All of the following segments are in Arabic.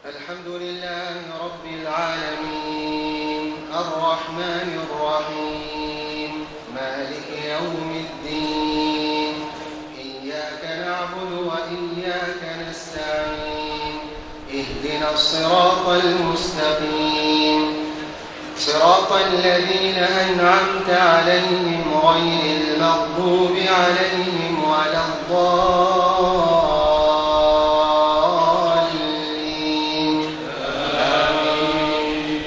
الحمد لله رب العالمين الرحمن الرحيم مالك يوم الدين إياك نعبد وإياك نستعين اهدنا الصراط المستقيم صراط الذين أنعمت عليهم غير المغضوب عليهم ولا الضالين آمين.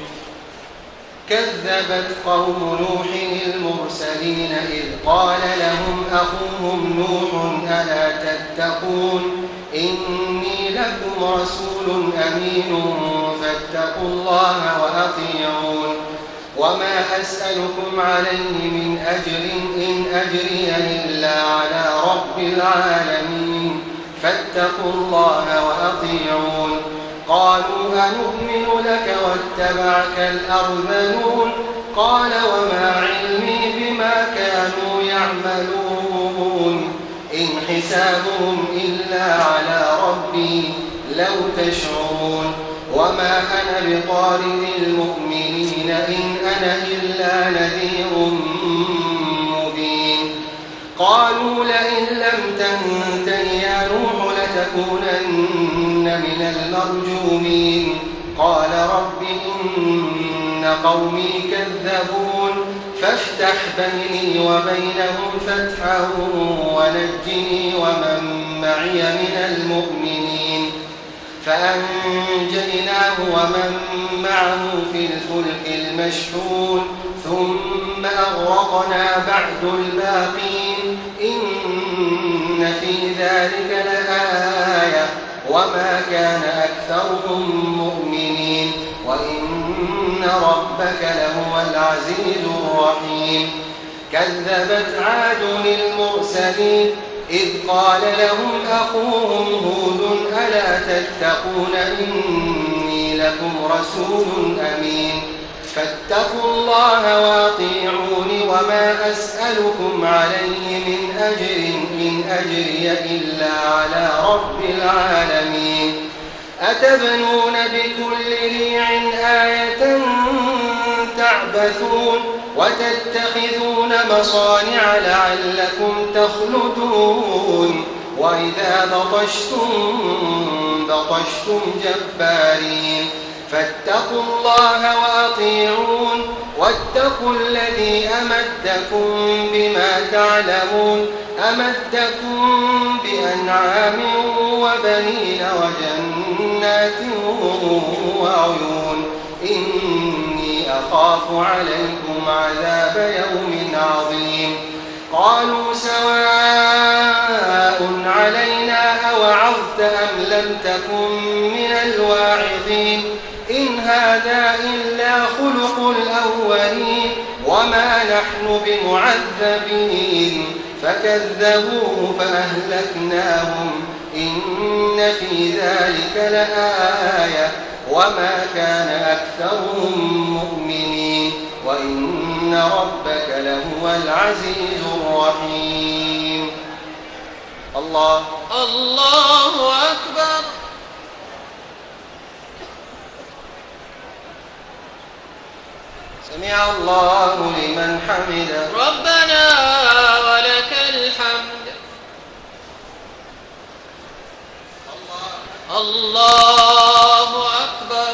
كذبت قوم نوح المرسلين إذ قال لهم أخوهم نوح ألا تتقون إني لكم رسول أمين فاتقوا الله وأطيعون وما أسألكم عليه من أجر إن أجري إلا على رب العالمين فاتقوا الله وأطيعون قالوا أنؤمن لك واتبعك الأرذلون قال وما علمي بما كانوا يعملون إن حسابهم إلا على ربي لو تشعرون وما أنا بطارد المؤمنين إن أنا إلا نذير مبين قالوا لئن لم تنته يا نوح لتكونن من المرجومين قال رب إن قومي كذبون فافتح بيني وبينهم فتحا ونجني ومن معي من المؤمنين فأنجيناه ومن معه في الفلك المشحون ثم أغرقنا بعد الباقين إن في ذلك لآية وما كان أكثرهم مؤمنين وإن ربك لهو العزيز الرحيم كذبت عاد المرسلين إذ قال لهم أخوهم هود ألا تتقون إني لكم رسول أمين فاتقوا الله وأطيعون وما أسألكم عليه من أجر إن أجري إلا على رب العالمين أتبنون بكل ريع آية تعبثون وتتخذون مصانع لعلكم تخلدون وإذا بطشتم جبارين فاتقوا الله وأطيعون واتقوا الذي أمدكم بما تعلمون أمدكم بأنعام وبنين وجنات وعيون إني أخاف عليكم عذاب يوم عظيم قالوا سواء علينا أوعظت أم لم تكن من الواعظين إن هذا إلا خلق الأولين وما نحن بمعذبين فكذبوه فأهلكناهم إن في ذلك لآية وما كان أكثرهم مؤمنين وإن ربك لهو العزيز الرحيم الله أكبر سمع الله لمن حمده ربنا ولك الحمد الله أكبر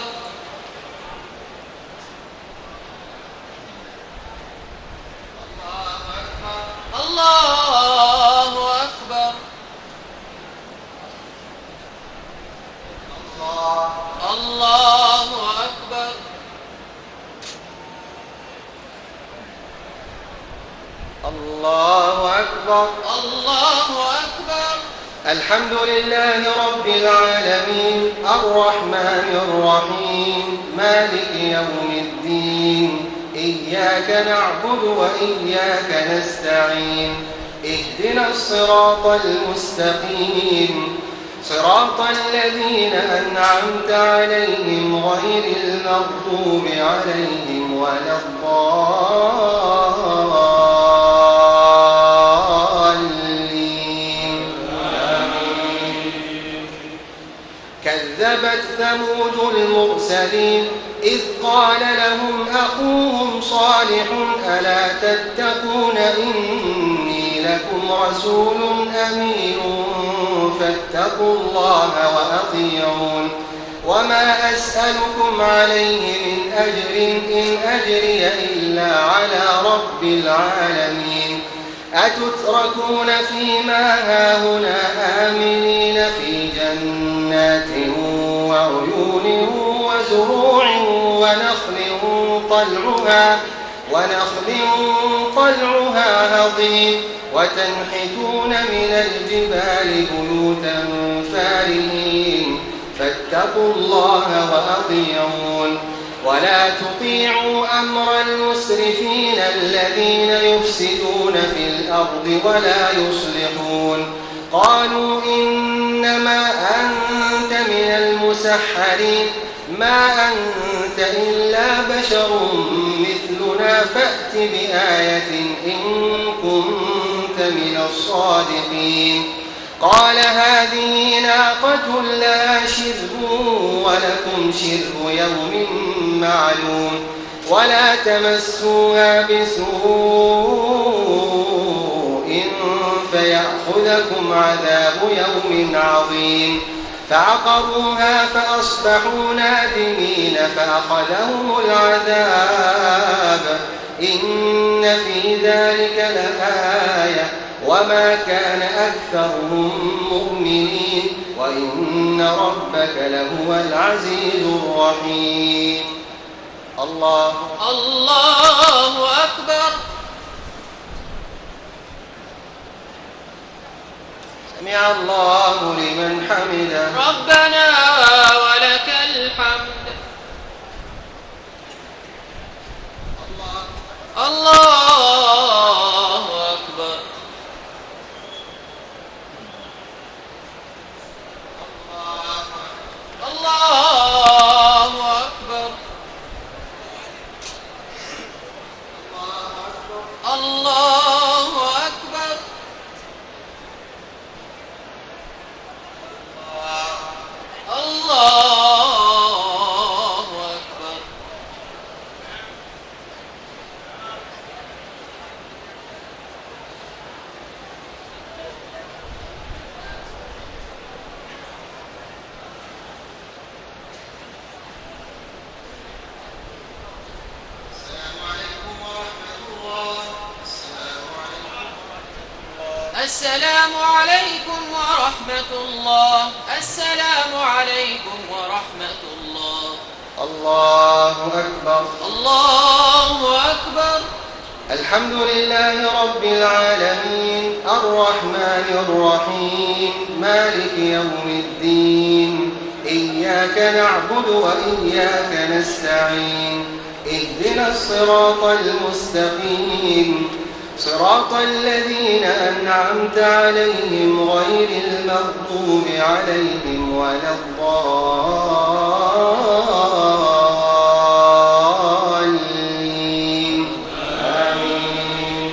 الله أكبر الله أكبر الله أكبر الله أكبر الحمد لله رب العالمين الرحمن الرحيم مالك يوم الدين إياك نعبد وإياك نستعين اهدنا الصراط المستقيم صراط الذين أنعمت عليهم غير المغضوب عليهم ولا الضالين كذبت ثمود المرسلين إذ قال لهم أخوهم صالح ألا تتقون إني لكم رسول أمين فاتقوا الله وأطيعون وما أسألكم عليه من أجر إن أجري إلا على رب العالمين أتتركون فيما هاهنا آمنين في جنات وعيون وزروع ونخل طلعها هضيم وتنحتون من الجبال بيوتا فارهين فاتقوا الله وأطيعون ولا تطيعوا أمر المسرفين الذين يفسدون في الأرض ولا يصلحون قالوا إنما أنت من المسحرين ما أنت إلا بشر مثلنا فأت بآية إن كنت من الصادقين قال هذه ناقة لها شرب ولكم شرب يوم معلوم ولا تمسوها بسوء فيأخذكم عذاب يوم عظيم فعقروها فأصبحوا نادمين فأخذهم العذاب إن في ذلك لآية وما كان أكثرهم مؤمنين وإن ربك لهو العزيز الرحيم الله أكبر. سمع الله لمن حمده ربنا ولك الحمد. الله أكبر. الله أكبر. الله أكبر. الله أكبر. السلام عليكم ورحمة الله. السلام عليكم ورحمة الله. الله أكبر. الله أكبر. الحمد لله رب العالمين الرحمن الرحيم مالك يوم الدين إياك نعبد وإياك نستعين اهدنا الصراط المستقيم صراط الذين أنعمت عليهم غير المغضوب عليهم ولا الضالين آمين.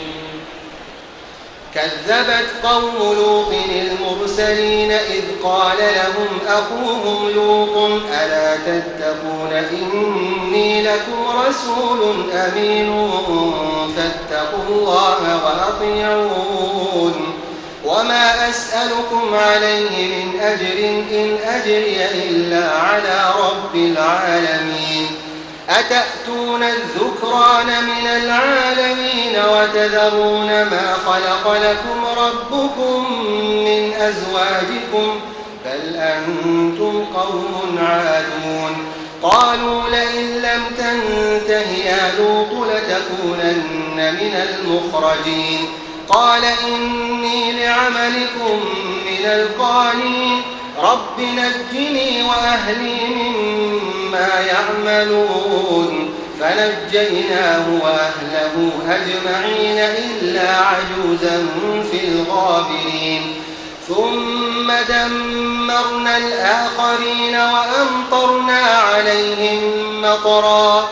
كذبت قوم لوط المرسلين إذ قال لهم أخوهم لوط ألا تتقون إني لكم رسول أمين فاتقوا الله وأطيعون وما أسألكم عليه من أجر إن أجري إلا على رب العالمين أتأتون الذكران من العالمين وتذرون ما خلق لكم ربكم من أزواجكم بل أنتم قوم عادون قالوا لئن لم تنته يا لوط لتكونن من المخرجين قال إني لعملكم من القالين رب نجني وأهلي مما يعملون فنجيناه وأهله أجمعين إلا عجوزا في الغابرين ثم دمرنا الآخرين وأمطرنا عليهم مطرا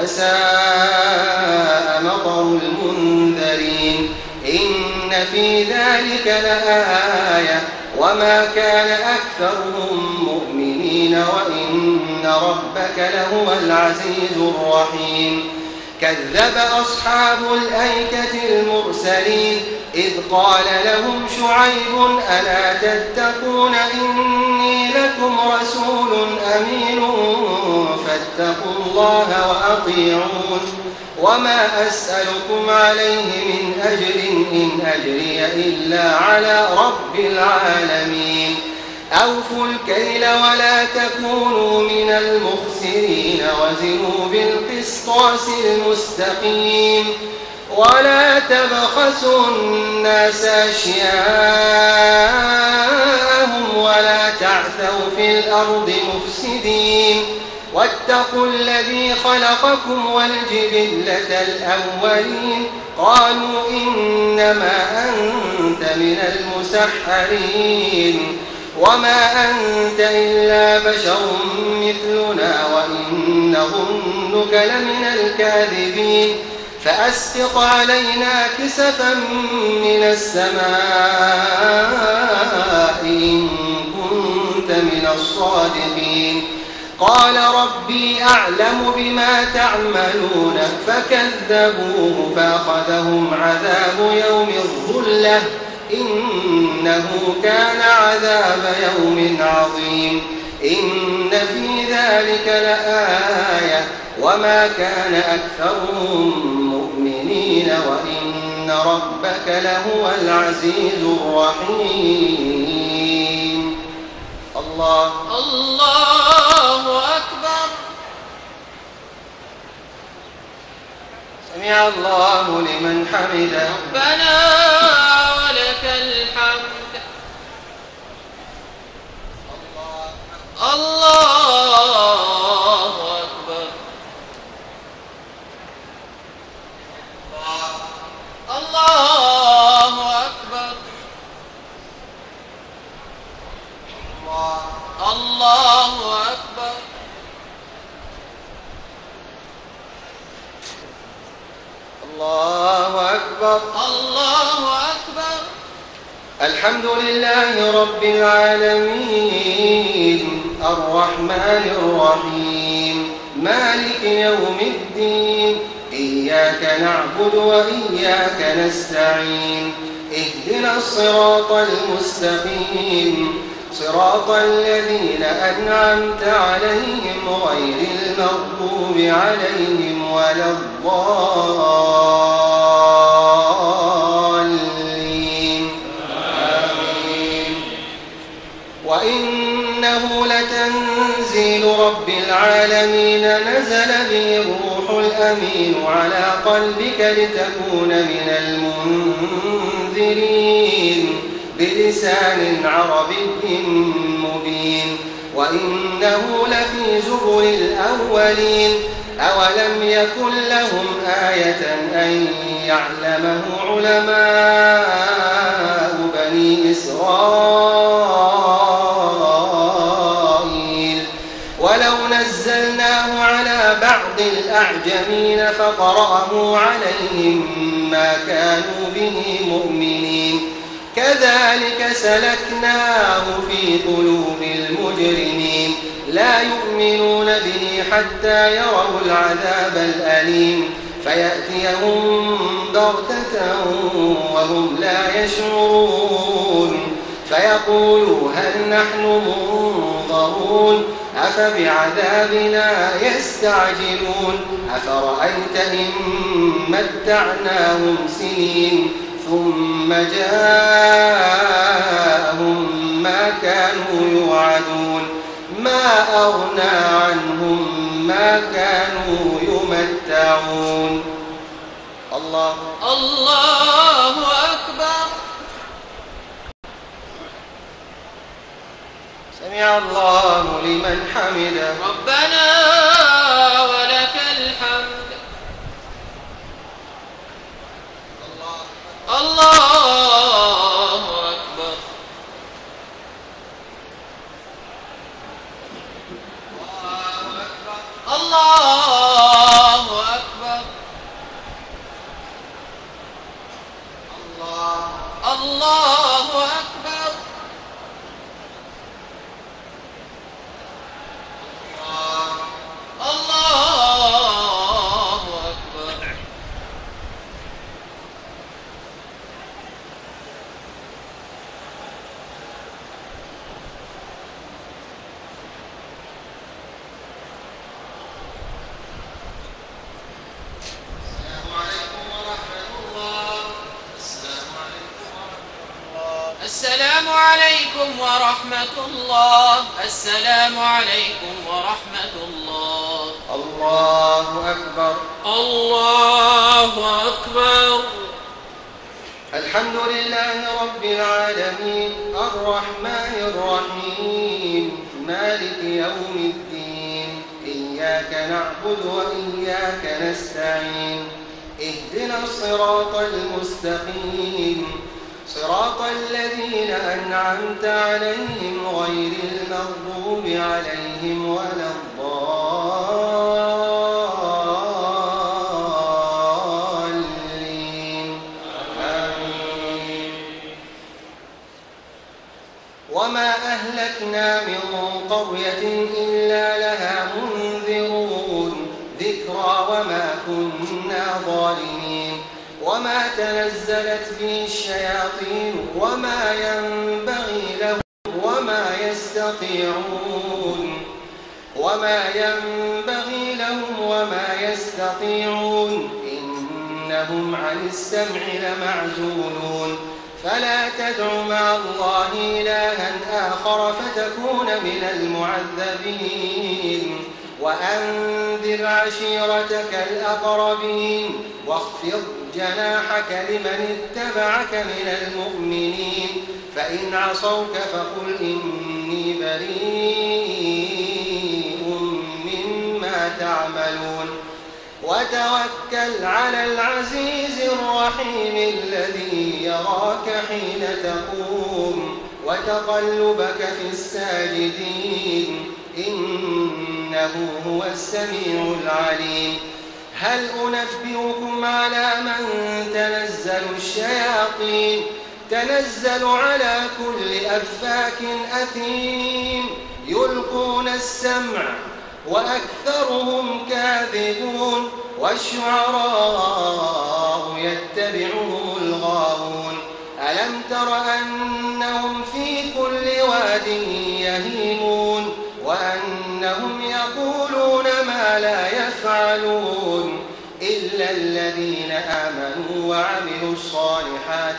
فساء مطر المنذرين إن في ذلك لآية وما كان أكثرهم مؤمنين وإن ربك لهو العزيز الرحيم كذب أصحاب الأيكة المرسلين إذ قال لهم شعيب ألا تتقون إني لكم رسول أمين فاتقوا الله وأطيعون وما أسألكم عليه من أجر إن أجري إلا على رب العالمين أوفوا الكيل ولا تكونوا من المخسرين وزنوا بالقسطاس المستقيم ولا تبخسوا الناس أشياءهم ولا تعثوا في الأرض مفسدين واتقوا الذي خلقكم والجبلة الأولين قالوا إنما أنت من المسحرين وما أنت إلا بشر مثلنا وإن نظنك لمن الكاذبين فأسقط علينا كسفا من السماء إن كنت من الصادقين قال ربي أعلم بما تعملون فكذبوه فأخذهم عذاب يوم الظلة إنه كان عذاب يوم عظيم إن في ذلك لآية وما كان أكثرهم مؤمنين وإن ربك لهو العزيز الرحيم الله أكبر سمع الله لمن حمده ربنا ولك الحمد الله أكبر الله أكبر الله أكبر الله أكبر الله أكبر الحمد لله رب العالمين الرحمن الرحيم مالك يوم الدين إياك نعبد وإياك نستعين اهدنا الصراط المستقيم صراط الذين أنعمت عليهم غير المغضوب عليهم ولا الضالين آمين وإنه لتنزيل رب العالمين نزل به الروح الأمين على قلبك لتكون من المنذرين بلسان عربي مبين وإنه لفي زبر الأولين أولم يكن لهم آية أن يعلمه علماء بني إسرائيل ولو نزلناه على بعض الأعجمين فقرأه عليهم ما كانوا به مؤمنين كذلك سلكناه في قلوب المجرمين لا يؤمنون به حتى يروا العذاب الأليم فيأتيهم بغتة وهم لا يشعرون فيقولوا هل نحن منظرون أفبعذابنا يستعجلون أفرأيت إن متعناهم سنين ثم جاءهم ما كانوا يوعدون ما أغنى عنهم ما كانوا يمتعون الله أكبر سمع الله لمن حمده ربنا ولك الحمد الله أكبر الله أكبر الله أكبر عليكم ورحمة الله. السلام عليكم ورحمة الله. الله أكبر. الله أكبر. الحمد لله رب العالمين الرحمن الرحيم مالك يوم الدين إياك نعبد وإياك نستعين اهدنا الصراط المستقيم صراط الذين أنعمت عليهم غير المغضوب عليهم ولا الضالين آمين. وما أهلكنا من قرية إلا لها منذرون ذكرى وما كنا ظالمين وما تنزلت به الشياطين وما ينبغي لهم وما يستطيعون إنهم عن السمع لمعزولون فلا تدع مع الله إلها آخر فتكون من المعذبين وأنذر عشيرتك الأقربين واخفض جناحك لمن اتبعك من المؤمنين فإن عصوك فقل إني بريء مما تعملون وتوكل على العزيز الرحيم الذي يراك حين تقوم وتقلبك في الساجدين إنه هو السميع العليم هل أنبئكم على من تنزل الشياطين تنزل على كل أفاك أثيم يلقون السمع وأكثرهم كاذبون والشعراء يتبعهم الغاوون ألم تر أنهم في كل واد يهيمون وأنهم يقولون ما لا يفعلون إلا الذين آمنوا وعملوا الصالحات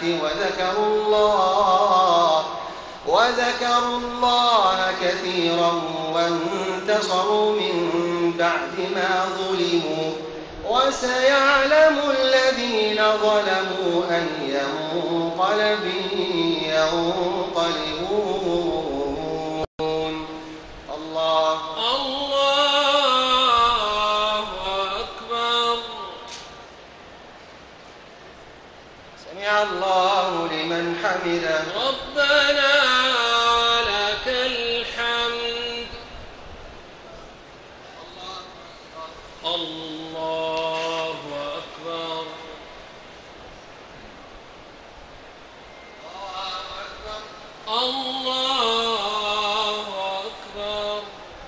وذكروا الله كثيرا وانتصروا من بعد ما ظلموا وسيعلم الذين ظلموا أي منقلب ينقلبون. الله أكبر. سمع الله لمن حمده ربنا لك الحمد. الله أكبر. الله أكبر.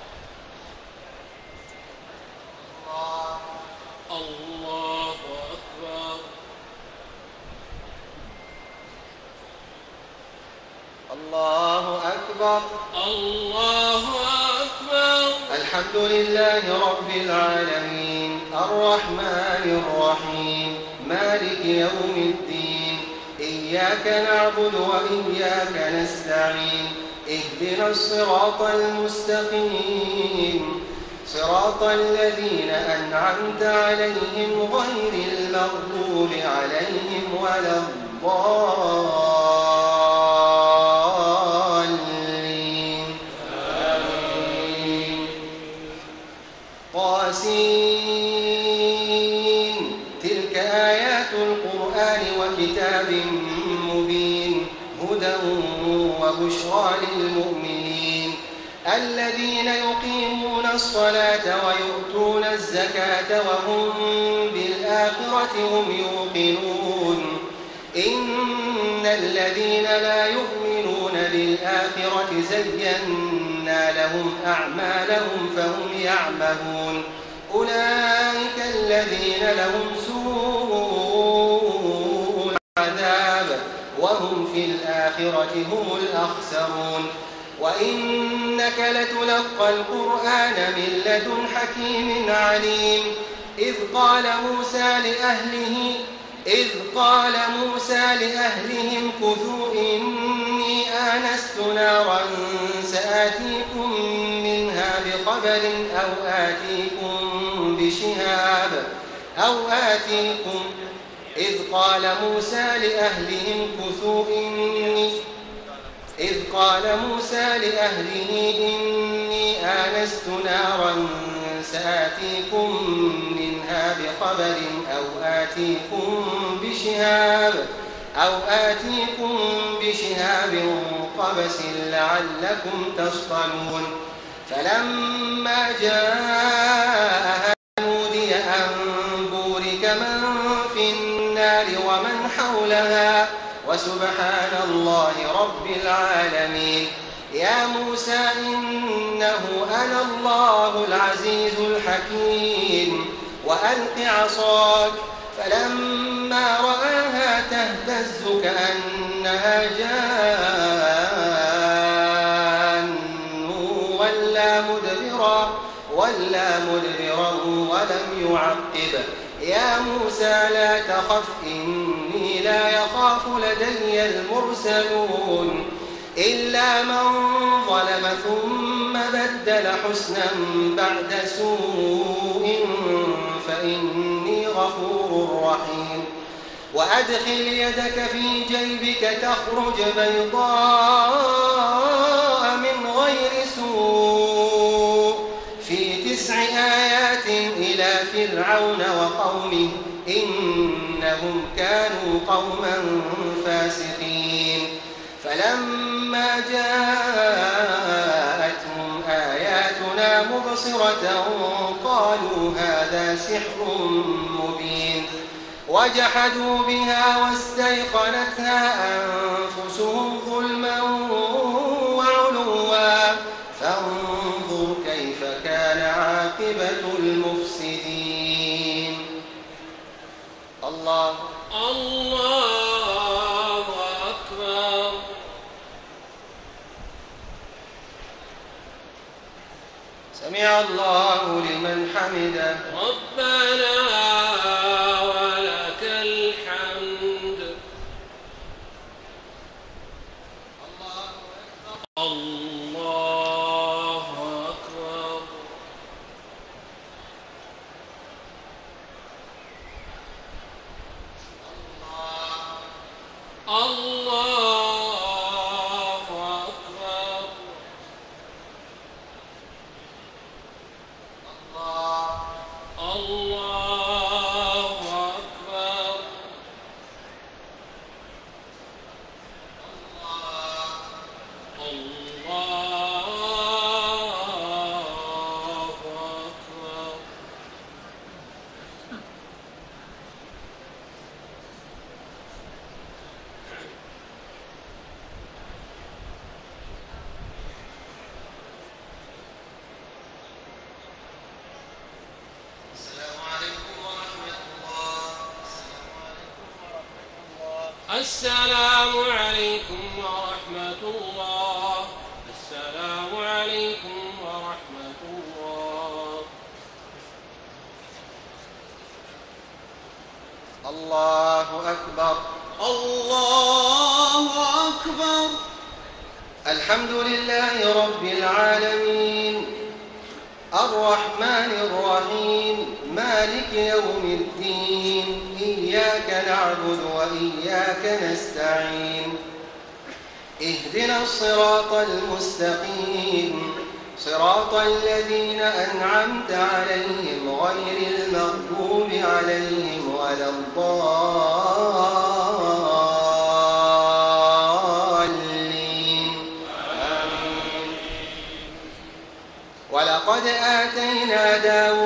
الله أكبر. الله أكبر. الله أكبر. الحمد لله رب العالمين الرحمن الرحيم مالك يوم الدين إياك نعبد وإياك نستعين اهدنا الصراط المستقيم صراط الذين أنعمت عليهم غير المغضوب عليهم ولا الضالين آمين. طاسين تلك آيات القرآن وكتاب مبين هدى وبشرى للمؤمنين الذين يقيمون الصلاة ويؤتون الزكاة وهم بالآخرة هم يوقنون إن الذين لا يؤمنون بالآخرة زينا لهم أعمالهم فهم يعمهون أولئك الذين لهم سوء العذاب وهم في الآخرة هم الأخسرون وإنك لتلقى القرآن من لدن حكيم عليم إذ قال موسى لأهلهم كثوا إني آنست نارا سآتيكم منها بخبر أو آتيكم إذ قال موسى لأهله إني آنست نارا سآتيكم منها بخبر أو آتيكم بشهاب قبس لعلكم تصطلون فلما جاءها نودي أن بورك من في النار ومن حولها وسبحان الله رب العالمين. يا موسى إنه أنا الله العزيز الحكيم وألق عصاك فلما رآها تهتز كأنها جان ولا مدبرا ولم يعقب. يا موسى لا تخف إني لا يخاف لدي المرسلون إلا من ظلم ثم بدل حسنا بعد سوء فإني غفور رحيم. وأدخل يدك في جيبك تخرج بيضاء من غير سوء في 9 آيات إلى فرعون وقومه إنهم كانوا قوما فاسقين. فلما جاءتهم آياتنا مبصرة قالوا هذا سحر مبين وجحدوا بها واستيقنتها أنفسهم ظلما وعلوا فانظر كيف كان عاقبة المفسدين. الله أكبر. سمع الله لمن حمده ربنا ولك الحمد. الله أكبر. الله أكبر. الله أكبر. الله أكبر. السلام عليكم ورحمة الله. السلام عليكم ورحمة الله. الله أكبر. الله أكبر. الحمد لله رب العالمين الرحمن الرحيم مالك يوم الدين إياك نعبد وإياك نستعين اهدنا الصراط المستقيم صراط الذين أنعمت عليهم غير المغضوب عليهم ولا الضالين آمين. ولقد آتينا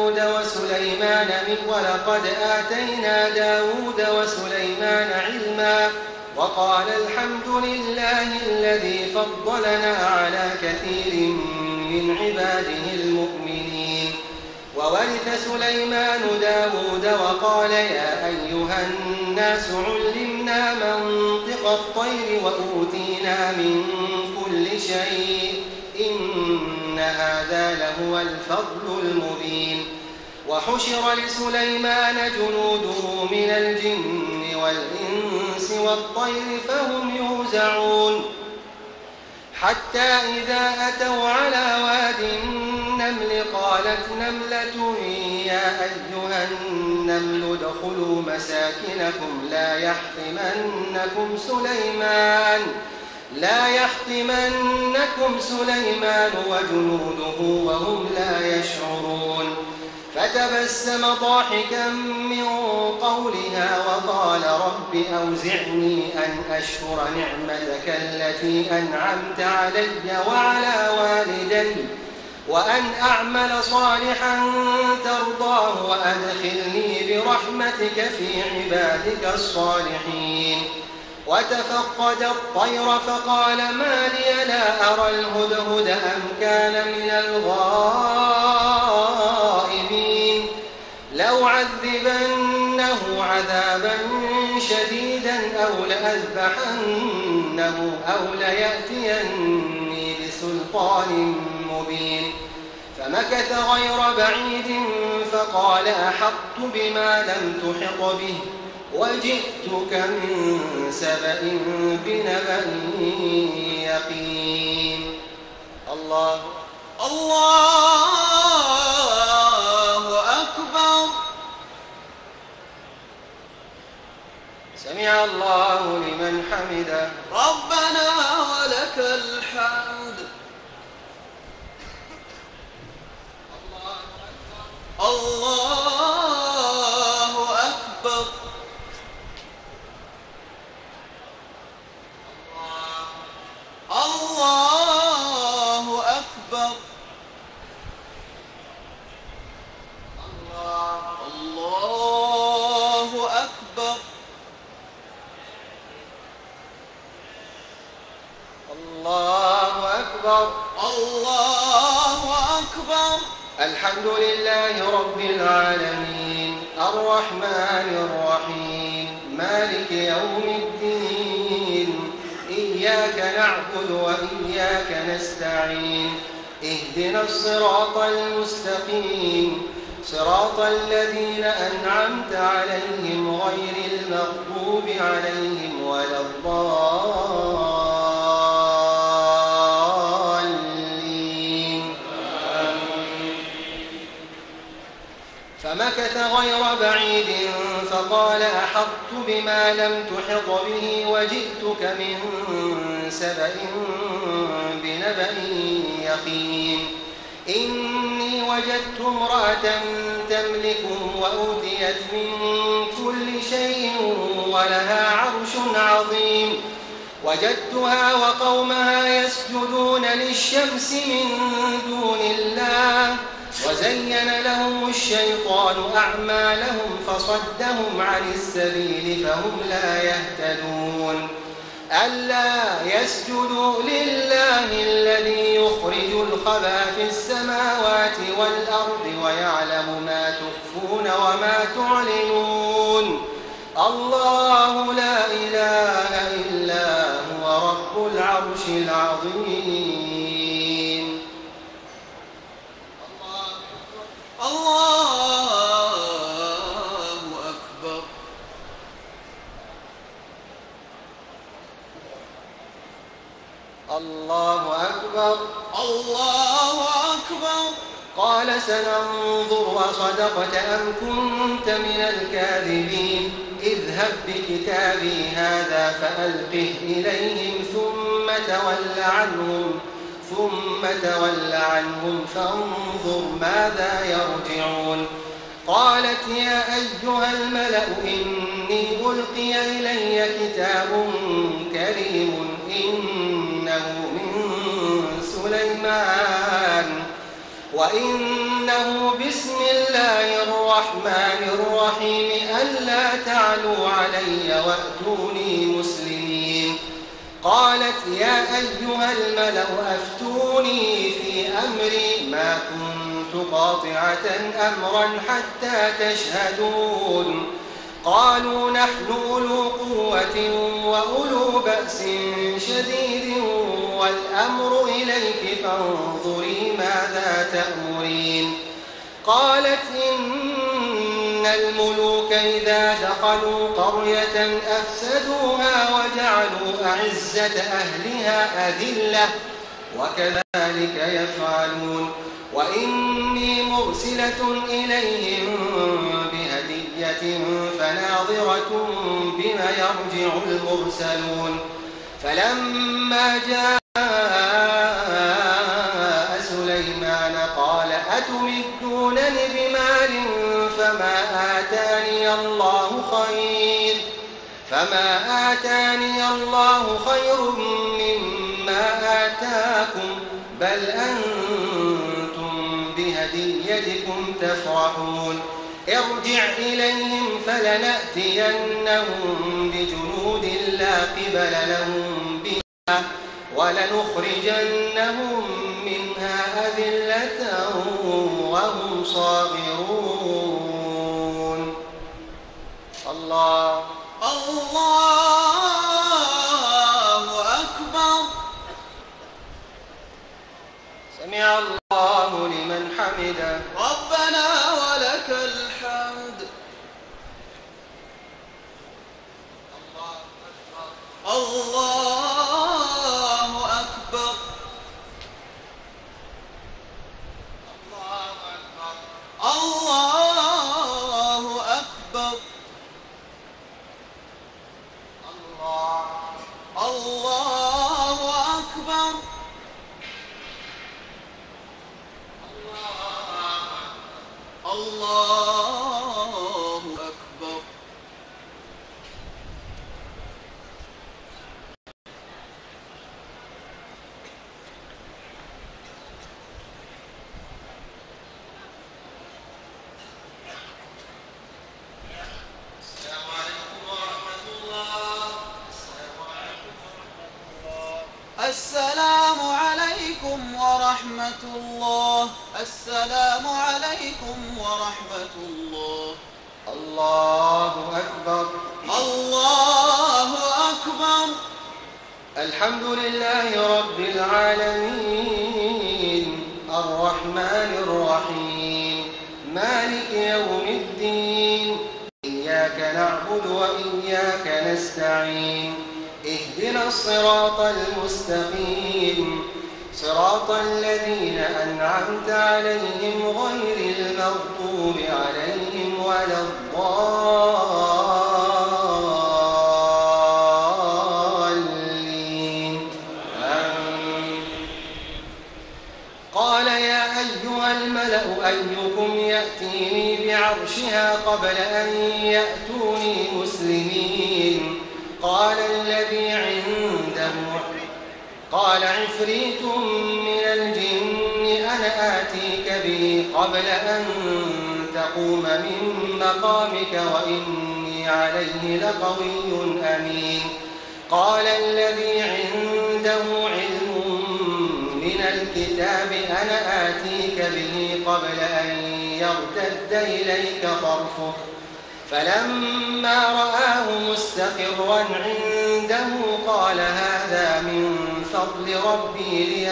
داود وسليمان علما وقال الحمد لله الذي فضلنا على كثير من عباده المؤمنين. وورث سليمان داود وقال يا أيها الناس علمنا منطق الطير وأوتينا من كل شيء إن هذا لهو الفضل المبين. وحشر لسليمان جنوده من الجن والإنس والطير فهم يوزعون. حتى إذا أتوا على واد النمل قالت نملة يا أيها النمل ادخلوا مساكنكم لا يحطمنكم سليمان وجنوده وهم لا يشعرون. فتبسم ضاحكا من قولها وقال رب أوزعني أن أشكر نعمتك التي أنعمت علي وعلى والدي وأن أعمل صالحا ترضاه وأدخلني برحمتك في عبادك الصالحين. وتفقد الطير فقال ما لي لا أرى الهدهد أم كان من الغائبين لأعذبنه عذابا شديدا أو لأذبحنه أو ليأتيني بسلطان مبين. فمكث غير بعيد فقال أحطت بما لم تحط به وجئتك من سبأ بنبأ يقين. الله أكبر. سمع الله لمن حمده. ربنا ولك الحمد. الله أكبر. الله أكبر. الله أكبر. الله أكبر. الله أكبر. الحمد لله رب العالمين الرحمن الرحيم مالك يوم الدين إياك نعبد وإياك نستعين اهدنا الصراط المستقيم صراط الذين أنعمت عليهم غير المغضوب عليهم ولا الضالين. فمكث غير بعيد فقال أحطت بما لم تحط به وجئتك من سبأ بنبأ يقين. إني وجدت امرأة تملكهم وأوتيت من كل شيء ولها عرش عظيم. وجدتها وقومها يسجدون للشمس من دون الله وزين لهم الشيطان أعمالهم فصدهم عن السبيل فهم لا يهتدون. ألا يسجدوا لله الذي يخرج الخبى في السماوات والأرض ويعلم ما تخفون وما تعلنون. الله لا إله إلا هو رب العرش العظيم. الله أكبر. الله أكبر. الله أكبر. قال سننظر أصدقت أم كنت من الكاذبين اذهب بكتابي هذا فألقه إليهم ثم تول عنهم فانظر ماذا يرجعون. قالت يا أيها الملأ إني ألقي إلي كتاب كريم إنه من سليمان وإنه بسم الله الرحمن الرحيم ألا تعلوا علي وأتوني مسلمين. قالت يا أيها الملأ أفتوني في أمري ما كنت قاطعة أمرا حتى تشهدون. قالوا نحن أولو قوة وأولو بأس شديد والأمر إليك فانظري ماذا تأمرين. قالت إن الملوك إذا دخلوا قرية أفسدوها وجعلوا أعزة أهلها أذلة وكذلك يفعلون. وإني مرسلة إليهم بهدية فناظرة بما يرجع المرسلون. فلما جاء سليمان قال أتمدونني بمال فما آتاني الله خير مما آتاكم بل أنتم بهديتكم تفرحون. ارجع إليهم فلنأتينهم بجنود لا قبل لهم بها ولنخرجنهم منها أذلة وهم صاغرون. الله أكبر. سمع الله لمن حمده. ربنا ولك الحمد. الله أكبر. الله أكبر. الله أكبر. الله أكبر. السلام عليكم ورحمة الله. السلام عليكم ورحمة الله. الله أكبر. الله أكبر. الحمد لله رب العالمين الرحمن الرحيم مالك يوم الدين إياك نعبد وإياك نستعين اهدنا الصراط المستقيم صراط الذين أنعمت عليهم غير المغضوب عليهم ولا الضالين. آمين. قال يا أيها الملأ أيكم يأتيني بعرشها قبل أن يأتوني مسلمين. قال عفريت من الجن أنا آتيك به قبل أن تقوم من مقامك وإني عليه لقوي أمين. قال الذي عنده علم من الكتاب أنا آتيك به قبل أن يرتد إليك طرفك فلما رآه مستقرا عنده قال هذا من فضل ربي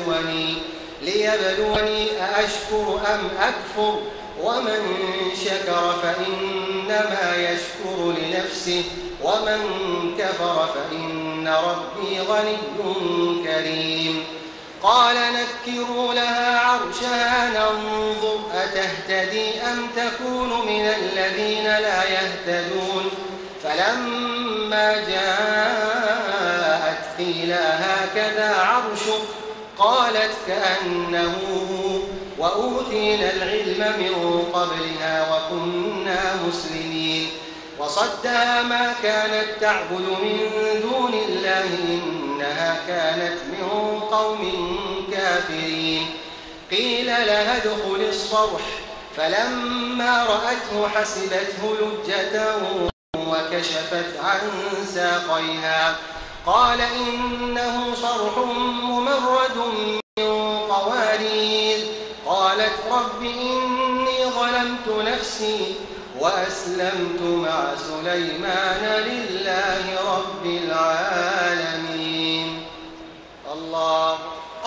ليبلوني أأشكر أم أكفر ومن شكر فإنما يشكر لنفسه ومن كفر فإن ربي غني كريم. قال نكروا لها عرشها ننظر أتهتدي أم تكون من الذين لا يهتدون. فلما جاءت قيل هكذا عرشك قالت كأنه هو وأوتينا العلم من قبلها وكنا مسلمين. وصدها ما كانت تعبد من دون الله إنها كانت من قوم كافرين. قيل لها ادخل الصرح فلما رأته حسبته لجة وكشفت عن ساقيها قال إنه صرح ممرد من قوارير. قالت رب إني ظلمت نفسي وأسلمت مع سليمان لله رب العالمين. الله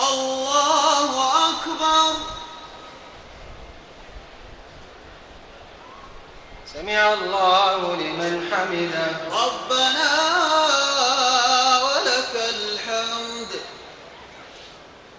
أكبر. سمع الله لمن حمده. ربنا ولك الحمد.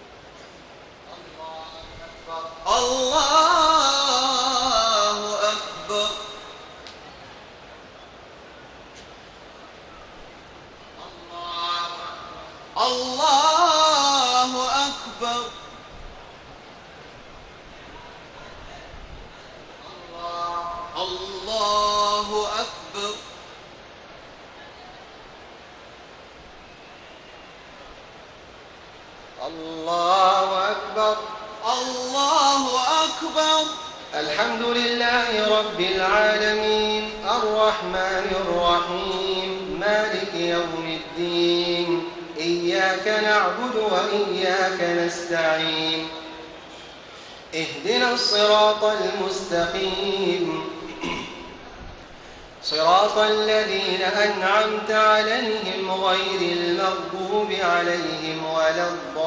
الله أكبر. الله أكبر. الحمد لله رب العالمين الرحمن الرحيم مالك يوم الدين إياك نعبد وإياك نستعين اهدنا الصراط المستقيم صراط الذين أنعمت عليهم غير المغضوب عليهم ولا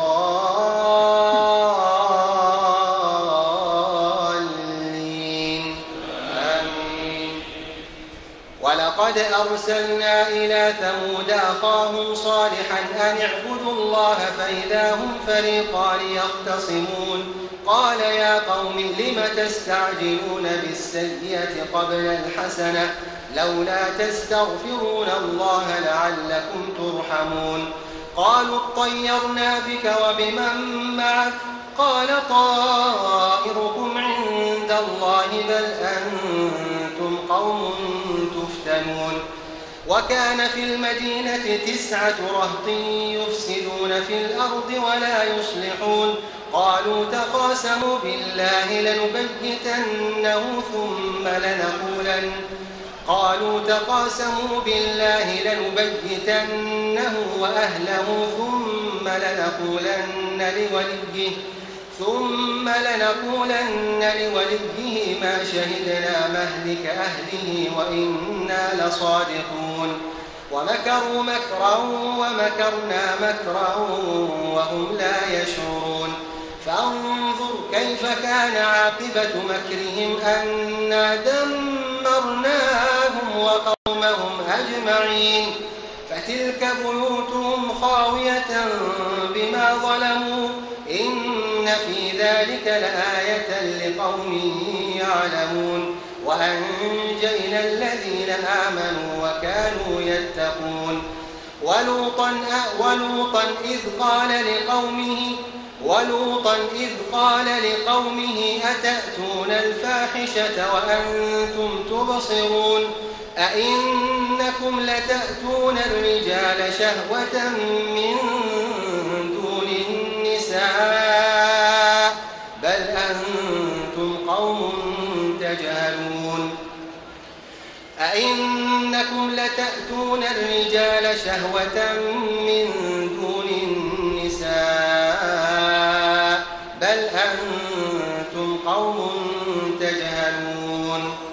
الضالين آمين. ولقد أرسلنا إلى ثمود أخاهم صالحا أن اعبدوا الله فإذا هم فريقان يختصمون قال يا قوم لم تستعجلون بالسيئة قبل الحسنة لولا تستغفرون الله لعلكم ترحمون قالوا اطيرنا بك وبمن معك قال طائركم عند الله بل أنتم قوم تفتنون وكان في المدينة 9 رهط يفسدون في الأرض ولا يصلحون قالوا تقاسموا بالله لنبيتنه وأهله ثم لنقولن لوليه ما شهدنا مهلك أهله وإنا لصادقون ومكروا مكرا ومكرنا مكرا وهم لا يشعرون فانظر كيف كان عاقبة مكرهم أنا دمرناهم وقومهم أجمعين فتلك بيوتهم خاوية بما ظلموا إن في ذلك لآية لقوم يعلمون وأنجينا الذين آمنوا وكانوا يتقون ولوطا إذ قال لقومه أتأتون الفاحشة وأنتم تبصرون أئنكم لتأتون الرجال شهوة من دون النساء بل أنتم قوم تجهلون أئنكم لتأتون الرجال شهوة من دون النساء بل أنتم قوم تجهلون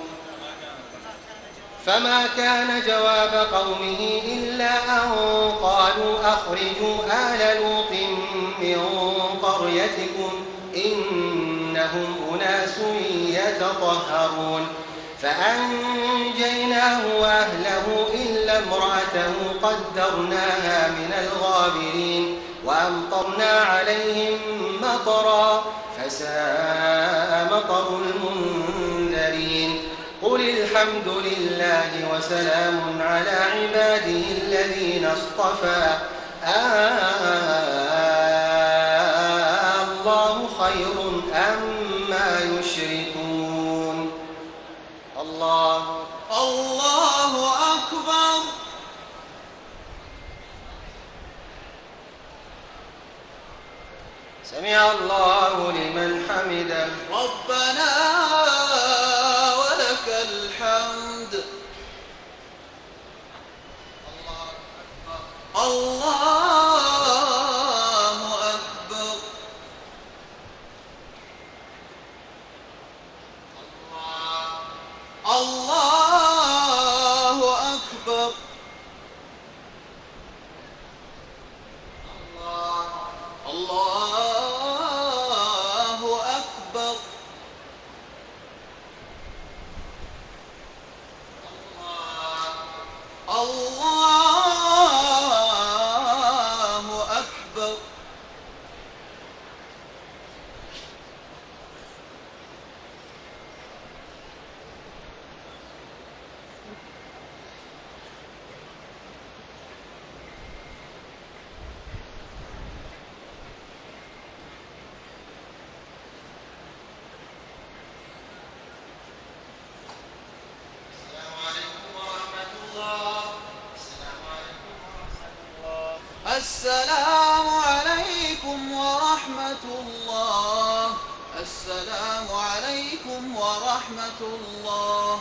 فما كان جواب قومه إلا أن قالوا أخرجوا آل لوط من قريتكم إنهم أناس يتطهرون فأنجيناه وأهله إلا امرأته قدرناها من الغابرين وأمطرنا عليهم مطرا فساء مطر المنذرين قل الحمد لله وسلام على عباده الذين اصطفى الله خير أما يشركون الله أكبر. سمع الله لمن حمده ربنا ولك الحمد. الله أكبر. الله أكبر. الله أكبر. الله أكبر. السلام عليكم ورحمة الله. عليكم ورحمة الله.